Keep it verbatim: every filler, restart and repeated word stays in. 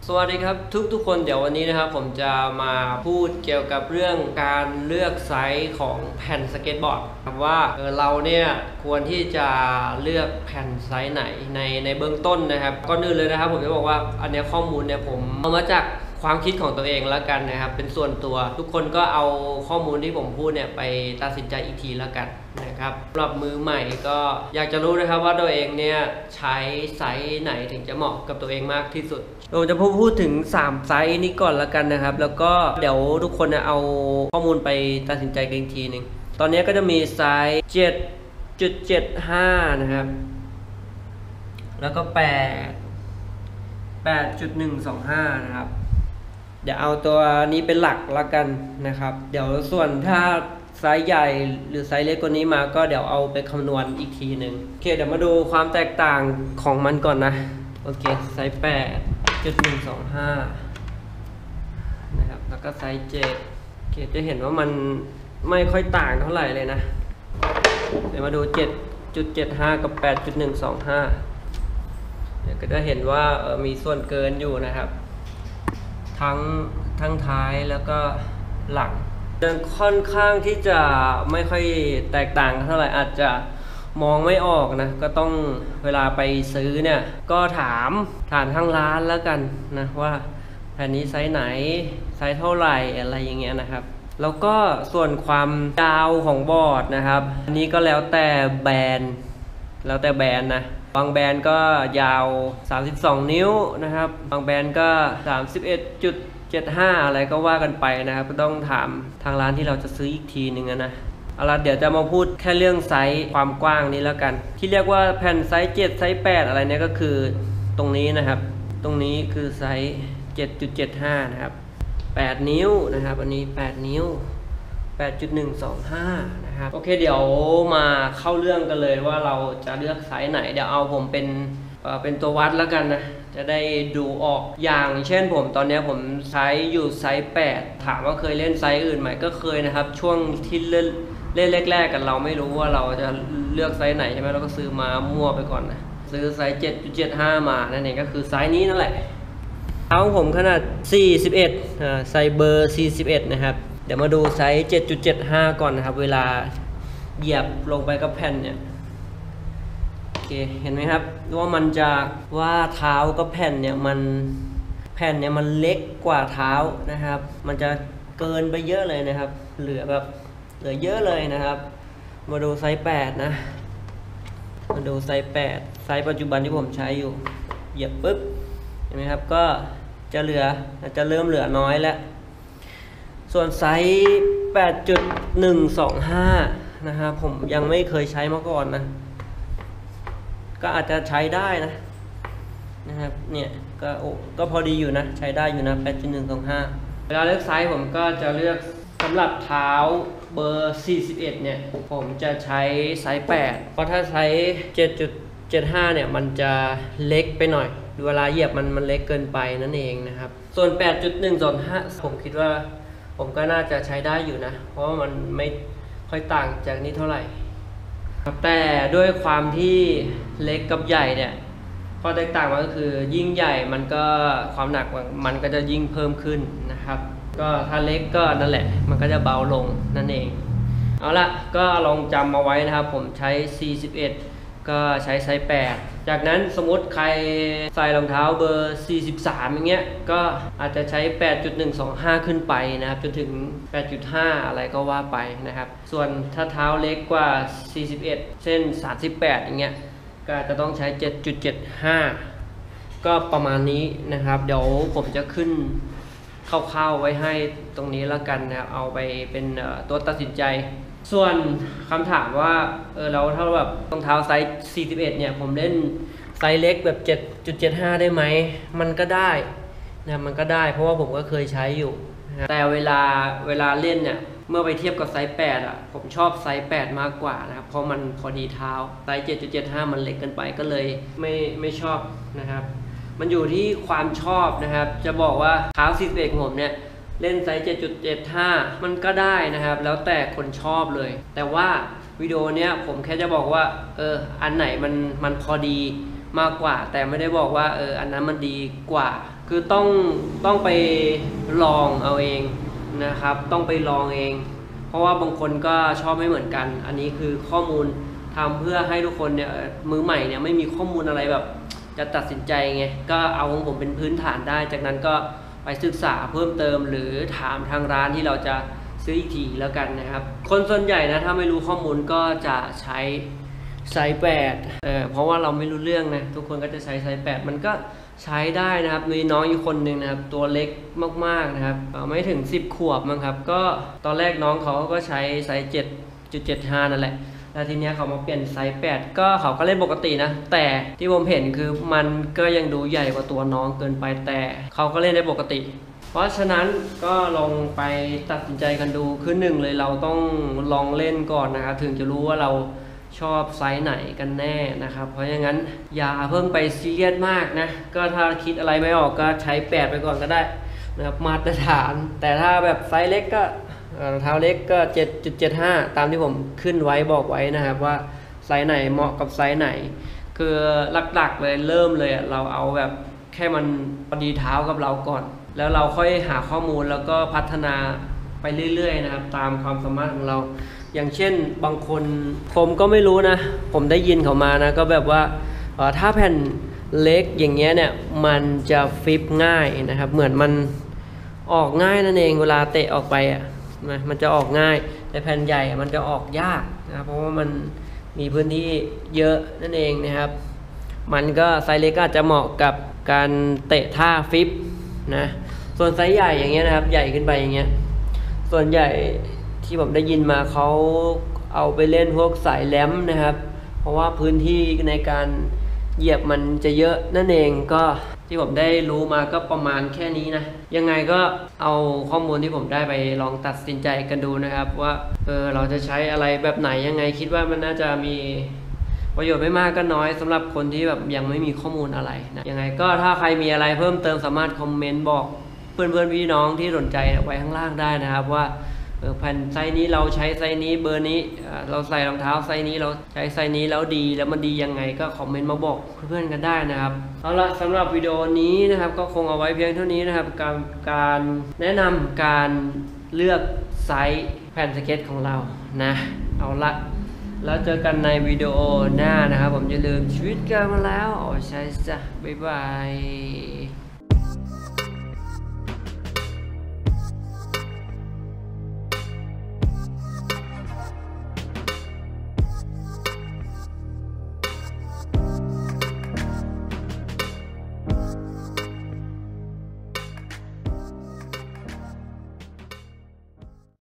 สวัสดีครับทุกทุกคนเดี๋ยววันนี้นะครับผมจะมาพูดเกี่ยวกับเรื่องการเลือกไซส์ของแผ่นสเก็ตบอร์ดครับว่าเออเราเนี่ยควรที่จะเลือกแผ่นไซส์ไหนในในเบื้องต้นนะครับก่อนอื่นเลยนะครับผมจะบอกว่าอันนี้ข้อมูลเนี่ยผมเอามาจากความคิดของตัวเองแล้วกันนะครับเป็นส่วนตัวทุกคนก็เอาข้อมูลที่ผมพูดเนี่ยไปตัดสินใจอีกทีแล้วกันนะครับสำหรับมือใหม่ก็อยากจะรู้นะครับว่าตัวเองเนี่ยใช้ไซส์ไหนถึงจะเหมาะกับตัวเองมากที่สุดเราจะพูดถึงสามไซส์นี้ก่อนแล้วกันนะครับแล้วก็เดี๋ยวทุกคนเอาข้อมูลไปตัดสินใจกันอีกทีหนึ่งตอนนี้ก็จะมีไซส์ เจ็ดจุดเจ็ดห้า นะครับแล้วก็แปด แปดจุดหนึ่งสองห้า นะครับเดี๋ยวเอาตัวนี้เป็นหลักแล้วกันนะครับเดี๋ยวส่วนถ้าไซส์ใหญ่หรือไซส์เล็กกว่านี้มาก็เดี๋ยวเอาไปคำนวณอีกทีหนึ่งโอเคเดี๋ยวมาดูความแตกต่างของมันก่อนนะโอเคไซส์ แปดจุดหนึ่งสองห้า นะครับแล้วก็ไซส์ เจ็ดโอเคจะเห็นว่ามันไม่ค่อยต่างเท่าไหร่เลยนะเดี๋ยวมาดู เจ็ดจุดเจ็ดห้า กับ แปดจุดหนึ่งสองห้า เดี๋ยวก็จะเห็นว่ามีส่วนเกินอยู่นะครับทั้งทั้งท้ายแล้วก็หลังค่อนข้างที่จะไม่ค่อยแตกต่างเท่าไหร่อาจจะมองไม่ออกนะก็ต้องเวลาไปซื้อเนี่ยก็ถามถามทางร้านแล้วกันนะว่าแผ่นนี้ไซส์ไหนไซส์เท่าไหร่อะไรอย่างเงี้ยนะครับแล้วก็ส่วนความยาวของบอร์ดนะครับอันนี้ก็แล้วแต่แบรนด์แล้วแต่แบรนด์นะบางแบรนด์ก็ยาวสามสิบสองนิ้วนะครับบางแบรนด์ก็ สามสิบเอ็ดจุดเจ็ดห้า อะไรก็ว่ากันไปนะครับก็ต้องถามทางร้านที่เราจะซื้ออีกทีหนึ่งนะเอาละเดี๋ยวจะมาพูดแค่เรื่องไซส์ความกว้างนี้แล้วกันที่เรียกว่าแผ่นไซส์เจ็ดไซส์แปดอะไรเนี่ยก็คือตรงนี้นะครับตรงนี้คือไซส์ เจ็ดจุดเจ็ดห้า นะครับแปดนิ้วนะครับอันนี้แปดนิ้ว แปดจุดหนึ่งสองห้า นะครับโอเคเดี๋ยวมาเข้าเรื่องกันเลยว่าเราจะเลือกไซส์ไหนเดี๋ยวเอาผมเป็นเอ่อเป็นตัววัดแล้วกันนะจะได้ดูออกอย่างเช่นผมตอนนี้ผมใช้อยู่ไซส์แปดถามว่าเคยเล่นไซส์อื่นไหมก็เคยนะครับช่วงที่เล่นเล่นแรกๆกันเราไม่รู้ว่าเราจะเลือกไซส์ไหนใช่ไหมเราก็ซื้อมามั่วไปก่อนนะซื้อไซส์ เจ็ดจุดเจ็ดห้า มานั่นเองก็คือไซส์นี้นั่นแหละเท้าของผมขนาดสี่สิบเอ็ดอ่าไซส์เบอร์สี่สิบเอ็ดนะครับเดี๋ยวมาดูไซส์ เจ็ดจุดเจ็ดห้า ก่อนนะครับเวลาเหยียบลงไปกับแผ่นเนี่ยโอเคเห็นไหมครับว่ามันจะว่าเท้ากับแผ่นเนี่ยมันแผ่นเนี่ยมันเล็กกว่าเท้านะครับมันจะเกินไปเยอะเลยนะครับเหลือแบบเหลือเยอะเลยนะครับมาดูไซส์แปดนะมาดูไซส์แปดไซส์ปัจจุบันที่ผมใช้อยู่เหยียบปึ๊บเห็นไหมครับก็จะเหลือจะเริ่มเหลือน้อยแล้วส่วนไซส์ แปดจุดหนึ่งสองห้า นะครับผมยังไม่เคยใช้มาก่อนนะก็อาจจะใช้ได้นะนะครับเนี่ยก็โอ้ก็พอดีอยู่นะใช้ได้อยู่นะ แปดจุดหนึ่งสองห้า เวลาเลือกไซส์ผมก็จะเลือกสำหรับเท้าเบอร์สี่สิบเอ็ดเนี่ยผมจะใช้ไซส์แปดเพราะถ้าไซส์ เจ็ดจุดเจ็ดห้า เนี่ยมันจะเล็กไปหน่อยเวลาเหยียบมันมันเล็กเกินไปนั่นเองนะครับส่วน แปดจุดหนึ่งสองห้า ผมคิดว่าผมก็น่าจะใช้ได้อยู่นะเพราะว่ามันไม่ค่อยต่างจากนี้เท่าไหร่แต่ด้วยความที่เล็กกับใหญ่เนี่ยข้อแตกต่างมันก็คือยิ่งใหญ่มันก็ความหนักมันก็จะยิ่งเพิ่มขึ้นนะครับก็ถ้าเล็กก็นั่นแหละมันก็จะเบาลงนั่นเองเอาละก็ลองจำมาไว้นะครับผมใช้สี่สิบเอ็ดก็ใช้ไซส์แปดจากนั้นสมมติใครใส่รองเท้าเบอร์สี่สิบสามอย่างเงี้ยก็อาจจะใช้ แปดจุดหนึ่งสองห้า ขึ้นไปนะครับจนถึง แปดจุดห้า อะไรก็ว่าไปนะครับส่วนถ้าเท้าเล็กกว่าสี่สิบเอ็ดเส้นสามสิบแปดอย่างเงี้ยก็จะต้องใช้ เจ็ดจุดเจ็ดห้า ก็ประมาณนี้นะครับเดี๋ยวผมจะขึ้นคร่าวๆไว้ให้ตรงนี้แล้วกันนะครับเอาไปเป็นตัวตัดสินใจส่วนคำถามว่าเออเราถ้าแบบรองเท้าไซส์สี่สิบเอ็ดเนี่ยผมเล่นไซส์เล็กแบบ เจ็ดจุดเจ็ดห้า ได้ไหมมันก็ได้นะมันก็ได้เพราะว่าผมก็เคยใช้อยู่นะแต่เวลาเวลาเล่นเนี่ยเมื่อไปเทียบกับไซส์แปดอ่ะผมชอบไซส์แปดมากกว่านะครับเพราะมันพอดีเท้าไซส์ เจ็ดจุดเจ็ดห้า มันเล็กเกินไปก็เลยไม่ไม่ชอบนะครับมันอยู่ที่ความชอบนะครับจะบอกว่าเท้าสี่สิบเอ็ดของผมเนี่ยเล่นไซส์ เจ็ดจุดเจ็ดห้า มันก็ได้นะครับแล้วแต่คนชอบเลยแต่ว่าวิดีโอเนี้ยผมแค่จะบอกว่าเอออันไหนมันมันพอดีมากกว่าแต่ไม่ได้บอกว่าเอออันนั้นมันดีกว่าคือต้องต้องไปลองเอาเองนะครับต้องไปลองเองเพราะว่าบางคนก็ชอบไม่เหมือนกันอันนี้คือข้อมูลทำเพื่อให้ทุกคนเนี่ยมือใหม่เนี่ยไม่มีข้อมูลอะไรแบบจะตัดสินใจไงก็เอาของผมเป็นพื้นฐานได้จากนั้นก็ไปศึกษาเพิ่มเติมหรือถามทางร้านที่เราจะซื้ออีกทีแล้วกันนะครับคนส่วนใหญ่นะถ้าไม่รู้ข้อมูลก็จะใช้ไซส์แปดเออเพราะว่าเราไม่รู้เรื่องนะทุกคนก็จะใช้ไซส์แปดมันก็ใช้ได้นะครับมีน้องอยู่คนหนึ่งนะครับตัวเล็กมากๆนะครับไม่ถึงสิบขวบมั้งครับก็ตอนแรกน้องเขาก็ใช้ไซส์ เจ็ดจุดเจ็ดห้า นั่นแหละแล้วทีนี้เขามาเปลี่ยนไซส์แปดก็เขาก็เล่นปกตินะแต่ที่ผมเห็นคือมันก็ยังดูใหญ่กว่าตัวน้องเกินไปแต่เขาก็เล่นได้ปกติเพราะฉะนั้นก็ลองไปตัดสินใจกันดูคือหนึ่งเลยเราต้องลองเล่นก่อนนะครับถึงจะรู้ว่าเราชอบไซส์ไหนกันแน่นะครับเพราะอย่างนั้นอย่าเพิ่งไปซีเรียสมากนะก็ถ้าคิดอะไรไม่ออกก็ใช้แปดไปก่อนก็ได้นะครับมาตรฐานแต่ถ้าแบบไซส์เล็กก็รองเท้าเล็กก็ เจ็ดจุดเจ็ดห้า ตามที่ผมขึ้นไว้บอกไว้นะครับว่าไซส์ไหนเหมาะกับไซส์ไหนคือหลักๆเลยเริ่มเลยเราเอาแบบแค่มันพอดีเท้ากับเราก่อนแล้วเราค่อยหาข้อมูลแล้วก็พัฒนาไปเรื่อยๆนะครับตามความสามารถของเราอย่างเช่นบางคนผมก็ไม่รู้นะผมได้ยินเขามานะก็แบบว่าถ้าแผ่นเล็กอย่างเงี้ยเนี่ยมันจะฟิปง่ายนะครับเหมือนมันออกง่ายนั่นเองเวลาเตะออกไปอ่ะมันจะออกง่ายแต่แผ่นใหญ่มันจะออกยากนะเพราะว่ามันมีพื้นที่เยอะนั่นเองนะครับมันก็ไซส์เล็กก็อาจจะเหมาะกับการเตะท่าฟิปนะส่วนไซส์ใหญ่อย่างเงี้ยนะครับใหญ่ขึ้นไปอย่างเงี้ยส่วนใหญ่ที่ผมได้ยินมาเขาเอาไปเล่นพวกสายแหลมนะครับเพราะว่าพื้นที่ในการเหยียบมันจะเยอะนั่นเองก็ที่ผมได้รู้มาก็ประมาณแค่นี้นะยังไงก็เอาข้อมูลที่ผมได้ไปลองตัดสินใจกันดูนะครับว่าเออเราจะใช้อะไรแบบไหนยังไงคิดว่ามันน่าจะมีประโยชน์ไม่มากก็น้อยสำหรับคนที่แบบยังไม่มีข้อมูลอะไรนะยังไงก็ถ้าใครมีอะไรเพิ่มเติมสามารถคอมเมนต์บอกเพื่อนๆพี่น้องที่สนใจไว้ข้างล่างได้นะครับว่าเออแผ่นไซส์นี้เราใช้ไซส์นี้เบอร์นี้เราใส่รองเท้าไซส์นี้เราใช้ไซส์นี้แล้วดีแล้วมันดียังไงก็คอมเมนต์มาบอกเพื่อนๆกันได้นะครับเอาละสำหรับวิดีโอนี้นะครับก็คงเอาไว้เพียงเท่านี้นะครับการการแนะนำการเลือกไซส์แผ่นสเก็ตของเรานะเอาละแล้วเจอกันในวิดีโอหน้านะครับผมอย่าลืมชีวิตกันมาแล้วอ๋อใช่จ้ะบ๊ายบาย